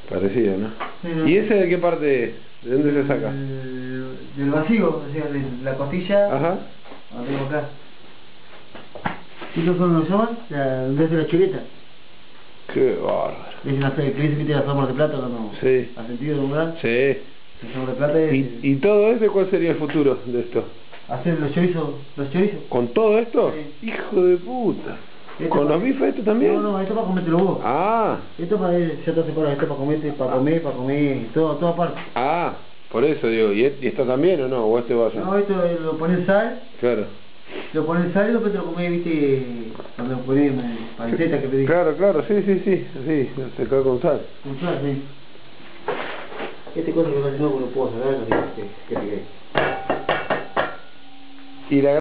Parecido, ¿no? Sí. ¿Y ese de qué parte es? ¿De dónde se saca? Del vacío, o sea, de la costilla. Ajá. Lo tengo acá. ¿Estos son los llaman? Desde la chuleta. Qué bárbaro. Es una fe que dice que tiene la forma de plata cuando. Sí. ¿Ha sentido de lugar? Sí. La forma de plata es. ¿Y todo eso cuál sería el futuro de esto? Hacer los chorizos. ¿Los chorizos? ¿Con todo esto? Sí. Hijo de puta. Esto ¿Con para... los bifes esto también? No, esto para comértelo vos. Ah. Esto para ya te separas, esto para comer, todo aparte. Ah, por eso digo, ¿y esto también o no? ¿O este va a ser? No, esto lo pones sal. Claro. Lo pones sal y después te lo comés, viste, cuando lo pones panceta que pedís. Claro, sí, así, se cae con sal. Con sal, sí. Este cosa que no puedo saber, no sé qué te quede. Y la